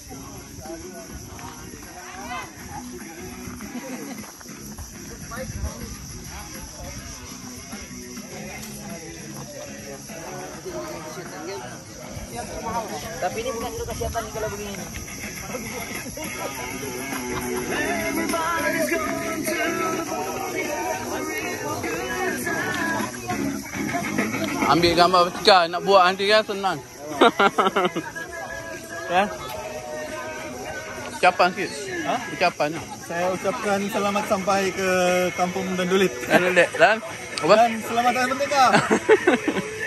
Tapi ini bukan untuk kesehatan kalau begini. Ambil gambar bertikar, nak buat nanti kan senang. Ya. Ucapan sikit. Ha? Ucapan. Saya ucapkan selamat sampai ke Kampung Dandulit. Dan apa? Dan selamat hari merdeka.